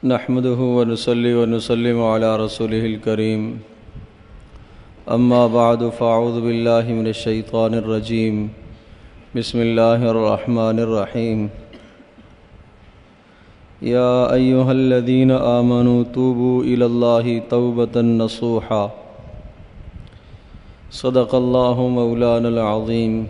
نحمده ونصلي ونسلم على رسوله الكريم اما بعد فاعوذ بالله من الشيطان الرجيم بسم الله الرحمن الرحيم يا أيها الذين آمنوا توبوا إلى الله توبة نصوحا صدق الله مولانا العظيم۔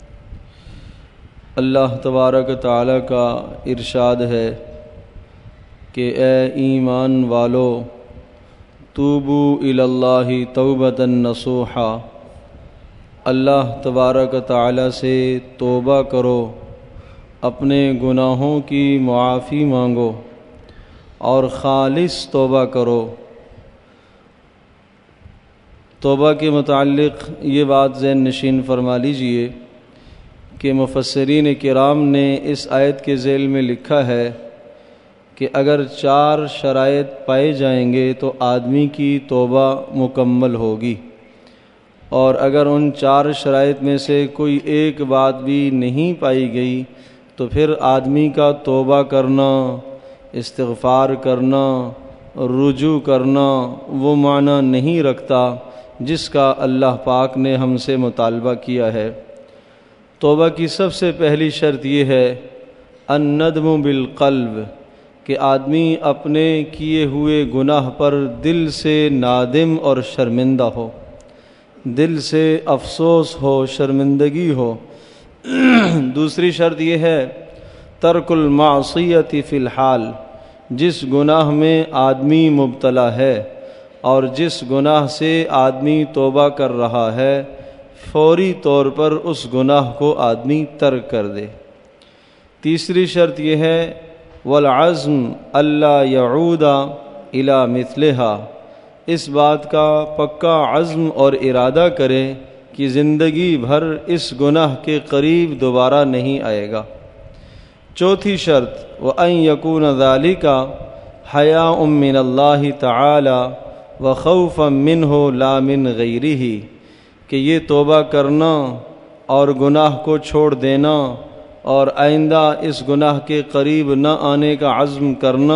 اللہ تبارک تعالیٰ کا ارشاد ہے کہ اے ایمان والو توبو الی اللہ توبۃ نصوحا، اللہ تبارک تعالیٰ سے توبہ کرو، اپنے گناہوں کی معافی مانگو اور خالص توبہ کرو۔ توبہ کے متعلق یہ بات ذہن نشین فرما لیجئے کہ مفسرین کرام نے اس آیت کے ذیل میں لکھا ہے کہ اگر 4 شرائط پائے جائیں گے تو آدمی کی توبہ مکمل ہوگی، اور اگر ان 4 شرائط میں سے کوئی ایک بات بھی نہیں پائی گئی تو پھر آدمی کا توبہ کرنا، استغفار کرنا، رجوع کرنا وہ معنی نہیں رکھتا جس کا اللہ پاک نے ہم سے مطالبہ کیا ہے۔ توبہ کی سب سے پہلی شرط یہ ہے الندم بالقلب، کہ آدمی اپنے کیے ہوئے گناہ پر دل سے نادم اور شرمندہ ہو، دل سے افسوس ہو، شرمندگی ہو۔ دوسری شرط یہ ہے ترک المعصیت فی الحال، جس گناہ میں آدمی مبتلا ہے اور جس گناہ سے آدمی توبہ کر رہا ہے فوری طور پر اس گناہ کو آدمی ترک کر دے۔ تیسری شرط یہ ہے والعزم اللہ یعود الی مثلہا، اس بات کا پکا عزم اور ارادہ کرے کہ زندگی بھر اس گناہ کے قریب دوبارہ نہیں آئے گا۔ چوتھی شرط وَأَن يَكُونَ ذَلِكَ حَيَاءً مِّنَ اللَّهِ تَعَالَى وَخَوْفًا مِّنْهُ لَا مِنْ غَيْرِهِ، کہ یہ توبہ کرنا اور گناہ کو چھوڑ دینا اور آئندہ اس گناہ کے قریب نہ آنے کا عزم کرنا،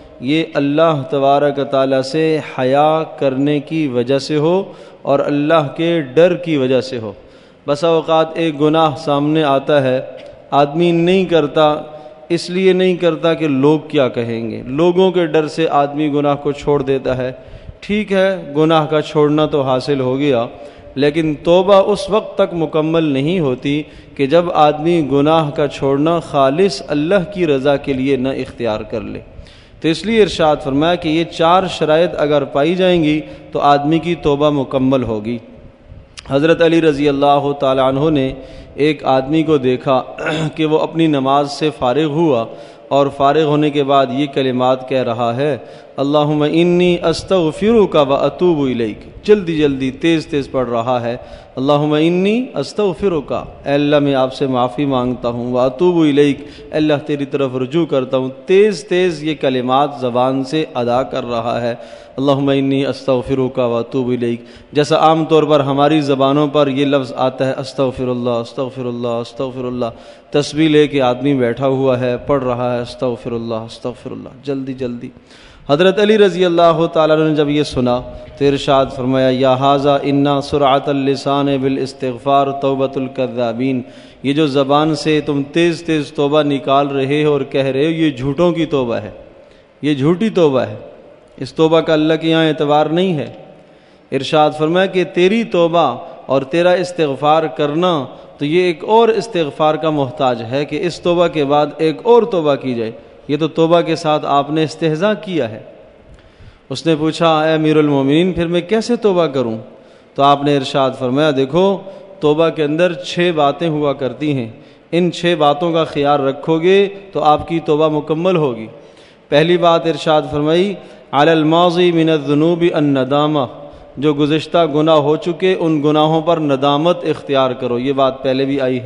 یہ اللہ تبارک تعالیٰ سے حیا کرنے کی وجہ سے ہو اور اللہ کے ڈر کی وجہ سے ہو۔ بسا اوقات ایک گناہ سامنے آتا ہے، آدمی نہیں کرتا، اس لیے نہیں کرتا کہ لوگ کیا کہیں گے، لوگوں کے ڈر سے آدمی گناہ کو چھوڑ دیتا ہے۔ ٹھیک ہے، گناہ کا چھوڑنا تو حاصل ہو گیا، لیکن توبہ اس وقت تک مکمل نہیں ہوتی کہ جب آدمی گناہ کا چھوڑنا خالص اللہ کی رضا کے لیے نہ اختیار کر لے۔ تو اس لیے ارشاد فرمایا کہ یہ 4 شرائط اگر پائی جائیں گی تو آدمی کی توبہ مکمل ہوگی۔ حضرت علی رضی اللہ تعالی عنہ نے ایک آدمی کو دیکھا کہ وہ اپنی نماز سے فارغ ہوا اور فارغ ہونے کے بعد یہ کلمات کہہ رہا ہے اللہم انی استغفرک و اتوب الیک، جلدی جلدی تیز تیز پڑھ رہا ہے اللہم انی استغفرک، اے اللہ میں آپ سے معافی مانگتا ہوں، و اتوب الیک، اے اللہ تیری طرف رجوع کرتا ہوں، تیز تیز یہ کلمات زبان سے ادا کر رہا ہے اللہم انی استغفرک و اتوب الیک۔ جیسا عام طور پر ہماری زبانوں پر یہ لفظ آتا ہے استغفر اللہ استغفر اللہ استغفر اللہ، تسبیح لے کے آدمی بیٹھا ہوا ہے پڑھ رہا ہے استغفر اللہ جلدی جلدی۔ حضرت علی رضی اللہ تعالیٰ نے جب یہ سنا تو ارشاد فرمایا یا ھذا انا سرعۃ اللسان بالاستغفار توبۃ الکذابین، یہ جو زبان سے تم تیز تیز توبہ نکال رہے ہو اور کہہ رہے ہو یہ جھوٹوں کی توبہ ہے، یہ جھوٹی توبہ ہے، اس توبہ کا اللہ کے یہاں اعتبار نہیں ہے۔ ارشاد فرمایا کہ تیری توبہ اور تیرا استغفار کرنا تو یہ ایک اور استغفار کا محتاج ہے کہ اس توبہ کے بعد ایک اور توبہ کی جائے، یہ تو توبہ کے ساتھ آپ نے استہزاء کیا ہے۔ اس نے پوچھا اے امیر المومنین پھر میں کیسے توبہ کروں؟ تو آپ نے ارشاد فرمایا دیکھو توبہ کے اندر 6 باتیں ہوا کرتی ہیں، ان 6 باتوں کا خیال رکھو گے تو آپ کی توبہ مکمل ہوگی۔ پہلی بات ارشاد فرمائی علی الماضی من الذنوب الندامہ، جو گزشتہ گناہ ہو چکے ان گناہوں پر ندامت اختیار کرو، یہ بات پہلے بھی آئی ہے۔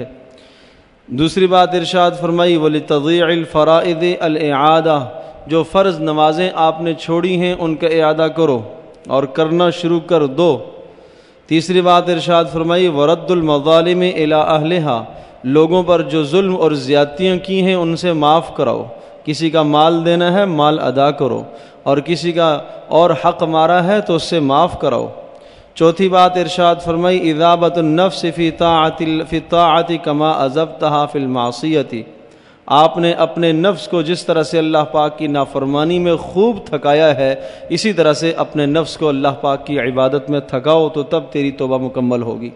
دوسری بات ارشاد فرمائی وَلِتَضِيعِ الْفَرَائِضِ الْإِعَادَةِ، جو فرض نمازیں آپ نے چھوڑی ہیں ان کا اعادہ کرو اور کرنا شروع کر دو۔ تیسری بات ارشاد فرمائی وَرَدُّ الْمَظَالِمِ إِلَىٰ أَهْلِهَا، لوگوں پر جو ظلم اور زیادتیاں کی ہیں ان سے معاف کراؤ، کسی کا مال دینا ہے مال ادا کرو، اور کسی کا اور حق مارا ہے تو اس سے معاف کراؤ۔ چوتھی بات ارشاد فرمائی اذابۃ النفس فی الطاعۃ کما عذبتها فی المعصیۃ، آپ نے اپنے نفس کو جس طرح سے اللہ پاک کی نافرمانی میں خوب تھکایا ہے، اسی طرح سے اپنے نفس کو اللہ پاک کی عبادت میں تھکاؤ تو تب تیری توبہ مکمل ہوگی۔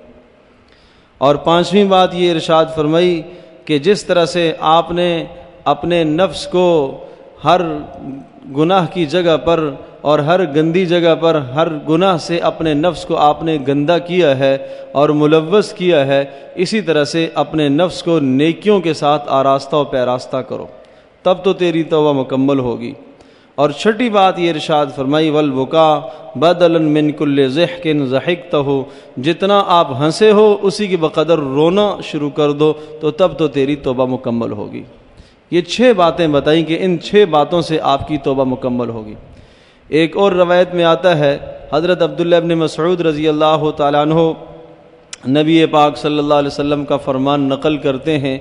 اور پانچویں بات یہ ارشاد فرمائی کہ جس طرح سے آپ نے اپنے نفس کو ہر گناہ کی جگہ پر اور ہر گندی جگہ پر ہر گناہ سے اپنے نفس کو آپ نے گندا کیا ہے اور ملوث کیا ہے، اسی طرح سے اپنے نفس کو نیکیوں کے ساتھ آراستہ و پیراستہ کرو، تب تو تیری توبہ مکمل ہوگی۔ اور چھٹی بات یہ ارشاد فرمائی والبکا بدلا من کل ضحک ضحکتہ، جتنا آپ ہنسے ہو اسی کے بقدر رونا شروع کر دو تو تب تو تیری توبہ مکمل ہوگی۔ یہ 6 باتیں بتائیں کہ ان 6 باتوں سے آپ کی توبہ مکمل ہوگی۔ ایک اور روایت میں آتا ہے حضرت عبداللہ ابن مسعود رضی اللہ تعالیٰ عنہ نبی پاک صلی اللہ علیہ وسلم کا فرمان نقل کرتے ہیں،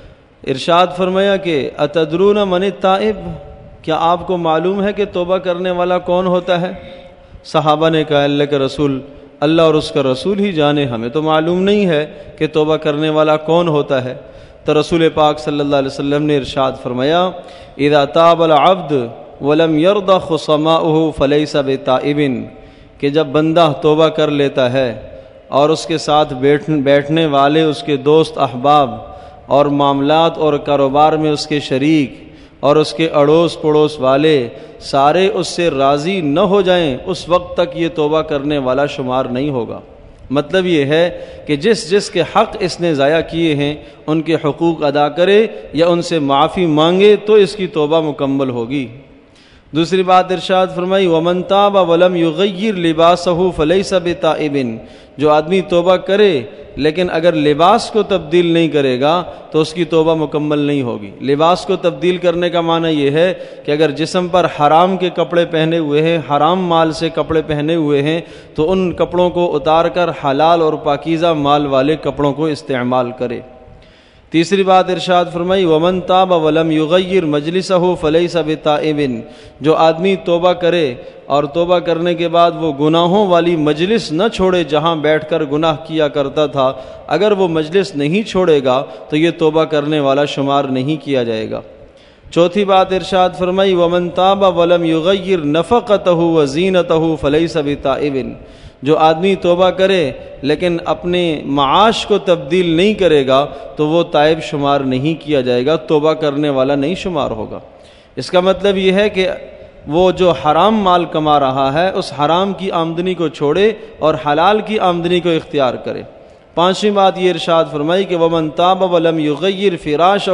ارشاد فرمایا کہ اتدرون من التائب، کیا آپ کو معلوم ہے کہ توبہ کرنے والا کون ہوتا ہے؟ صحابہ نے کہا اللہ کے رسول، اللہ اور اس کا رسول ہی جانے، ہمیں تو معلوم نہیں ہے کہ توبہ کرنے والا کون ہوتا ہے۔ تو رسول پاک صلی اللہ علیہ وسلم نے ارشاد فرمایا اذا تاب العبد ولم يرض خصماؤه فليس بتائب، کہ جب بندہ توبہ کر لیتا ہے اور اس کے ساتھ بیٹھنے والے اس کے دوست احباب اور معاملات اور کاروبار میں اس کے شریک اور اس کے اڑوس پڑوس والے سارے اس سے راضی نہ ہو جائیں، اس وقت تک یہ توبہ کرنے والا شمار نہیں ہوگا۔ مطلب یہ ہے کہ جس کے حق اس نے ضائع کیے ہیں ان کے حقوق ادا کرے یا ان سے معافی مانگے تو اس کی توبہ مکمل ہوگی۔ دوسری بات ارشاد فرمائی ومن تاب ولم یغیر لباسہ فلیس بتائب، جو آدمی توبہ کرے لیکن اگر لباس کو تبدیل نہیں کرے گا تو اس کی توبہ مکمل نہیں ہوگی۔ لباس کو تبدیل کرنے کا معنی یہ ہے کہ اگر جسم پر حرام کے کپڑے پہنے ہوئے ہیں، حرام مال سے کپڑے پہنے ہوئے ہیں تو ان کپڑوں کو اتار کر حلال اور پاکیزہ مال والے کپڑوں کو استعمال کرے۔ تیسری بات ارشاد فرمائی ومن تاب ولم یغیر مجلسہ فلیس بتائب، جو آدمی توبہ کرے اور توبہ کرنے کے بعد وہ گناہوں والی مجلس نہ چھوڑے جہاں بیٹھ کر گناہ کیا کرتا تھا، اگر وہ مجلس نہیں چھوڑے گا تو یہ توبہ کرنے والا شمار نہیں کیا جائے گا۔ چوتھی بات ارشاد فرمائی ومن تاب ولم یغیر نفقتہ وزینتہ فلیس بتائب، جو آدمی توبہ کرے لیکن اپنے معاش کو تبدیل نہیں کرے گا تو وہ تائب شمار نہیں کیا جائے گا، توبہ کرنے والا نہیں شمار ہوگا۔ اس کا مطلب یہ ہے کہ وہ جو حرام مال کما رہا ہے اس حرام کی آمدنی کو چھوڑے اور حلال کی آمدنی کو اختیار کرے۔ پانچویں بات یہ ارشاد فرمائی کہ ومن تاب ولم یغیر فراشہ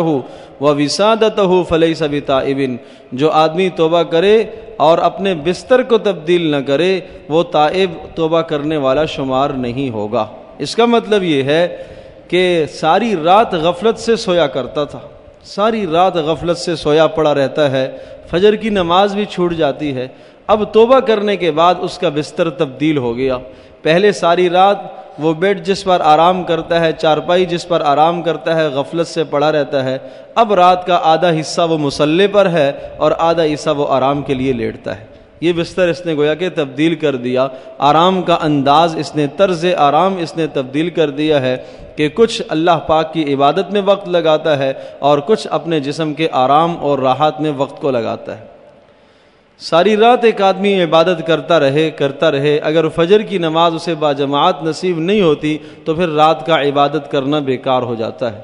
ووسادتہ فلیس بتائب، جو آدمی توبہ کرے اور اپنے بستر کو تبدیل نہ کرے وہ تائب توبہ کرنے والا شمار نہیں ہوگا۔ اس کا مطلب یہ ہے کہ ساری رات غفلت سے سویا کرتا تھا، ساری رات غفلت سے سویا پڑا رہتا ہے، فجر کی نماز بھی چھوٹ جاتی ہے، اب توبہ کرنے کے بعد اس کا بستر تبدیل ہو گیا۔ پہلے ساری رات وہ بیڈ جس پر آرام کرتا ہے، چارپائی جس پر آرام کرتا ہے، غفلت سے پڑا رہتا ہے، اب رات کا آدھا حصہ وہ مصلے پر ہے اور آدھا حصہ وہ آرام کے لیے لیٹتا ہے۔ یہ بستر اس نے گویا کہ تبدیل کر دیا، آرام کا انداز اس نے، طرز آرام اس نے تبدیل کر دیا ہے کہ کچھ اللہ پاک کی عبادت میں وقت لگاتا ہے اور کچھ اپنے جسم کے آرام اور راحت میں وقت کو لگاتا ہے۔ ساری رات ایک آدمی عبادت کرتا رہے اگر فجر کی نماز اسے باجماعت نصیب نہیں ہوتی تو پھر رات کا عبادت کرنا بیکار ہو جاتا ہے۔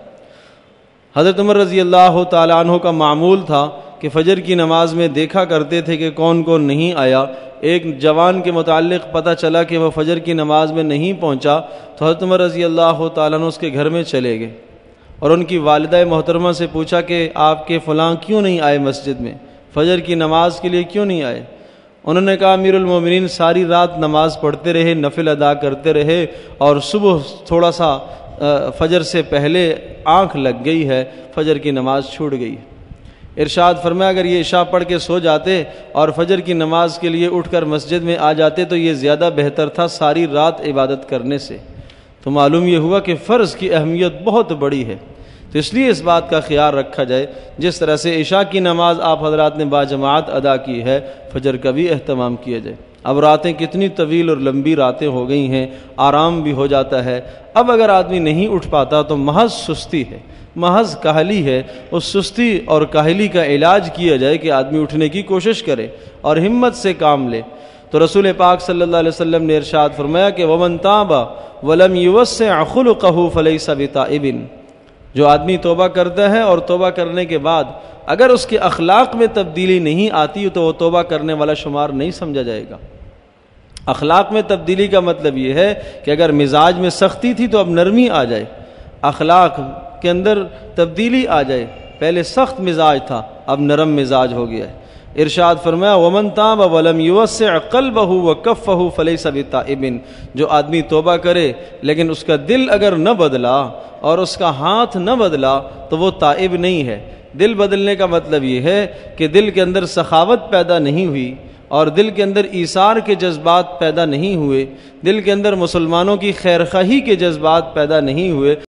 حضرت عمر رضی اللہ تعالیٰ عنہ کا معمول تھا کہ فجر کی نماز میں دیکھا کرتے تھے کہ کون کون نہیں آیا۔ ایک جوان کے متعلق پتہ چلا کہ وہ فجر کی نماز میں نہیں پہنچا تو حضرت عمر رضی اللہ تعالیٰ عنہ اس کے گھر میں چلے گئے اور ان کی والدہ محترمہ سے پوچھا کہ آپ کے فلاں کیوں نہیں آئے مسجد میں، فجر کی نماز کے لیے کیوں نہیں آئے؟ انہوں نے کہا امیر المومنین ساری رات نماز پڑھتے رہے، نفل ادا کرتے رہے اور صبح تھوڑا سا فجر سے پہلے آنکھ لگ گئی ہے، فجر کی نماز چھوٹ گئی۔ ارشاد فرمایا اگر یہ عشاء پڑھ کے سو جاتے اور فجر کی نماز کے لیے اٹھ کر مسجد میں آ جاتے تو یہ زیادہ بہتر تھا ساری رات عبادت کرنے سے۔ تو معلوم یہ ہوا کہ فرض کی اہمیت بہت بڑی ہے۔ تو اس لیے اس بات کا خیال رکھا جائے، جس طرح سے عشاء کی نماز آپ حضرات نے باجماعت ادا کی ہے، فجر کا بھی اہتمام کیا جائے۔ اب راتیں کتنی طویل اور لمبی راتیں ہو گئی ہیں، آرام بھی ہو جاتا ہے۔ اب اگر آدمی نہیں اٹھ پاتا تو محض سستی ہے، محض کاہلی ہے۔ اس سستی اور کاہلی کا علاج کیا جائے کہ آدمی اٹھنے کی کوشش کرے اور ہمت سے کام لے۔ تو رسول پاک صلی اللہ علیہ وسلم نے ارشاد فرمایا کہ وَمَن تَابَ وَلَمْ يُوَسِّعْ خُلُقَهُ فَلَيْسَ بِتَائِبٍ، جو آدمی توبہ کرتا ہے اور توبہ کرنے کے بعد اگر اس کے اخلاق میں تبدیلی نہیں آتی تو وہ توبہ کرنے والا شمار نہیں سمجھا جائے گا۔ اخلاق میں تبدیلی کا مطلب یہ ہے کہ اگر مزاج میں سختی تھی تو اب نرمی آ جائے، اخلاق کے اندر تبدیلی آ جائے، پہلے سخت مزاج تھا اب نرم مزاج ہو گیا ہے۔ ارشاد فرمایا وَمَن تَابَ وَلَمْ يُوَسِّعْ قَلْبَهُ وَكَفَّهُ فَلَيْسَ بِتَائِبٍ، جو آدمی توبہ کرے لیکن اس کا دل اگر نہ بدلا اور اس کا ہاتھ نہ بدلا تو وہ تائب نہیں ہے۔ دل بدلنے کا مطلب یہ ہے کہ دل کے اندر سخاوت پیدا نہیں ہوئی اور دل کے اندر ایثار کے جذبات پیدا نہیں ہوئے، دل کے اندر مسلمانوں کی خیر خواہی کے جذبات پیدا نہیں ہوئے،